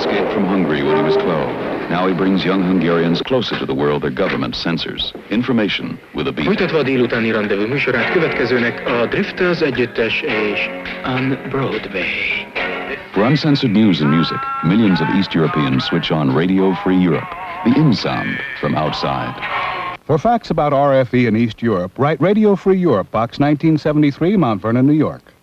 escaped from Hungary when he was 12. Now he brings young Hungarians closer to the world their government censors. Information with a beat. Folytatva a délutáni rendezvú műsorát következőnek a Drifters együttes és On Broadway. For uncensored news and music, millions of East Europeans switch on Radio Free Europe, the in sound from outside. For facts about RFE in East Europe, write Radio Free Europe, Box 1973, Mount Vernon, New York.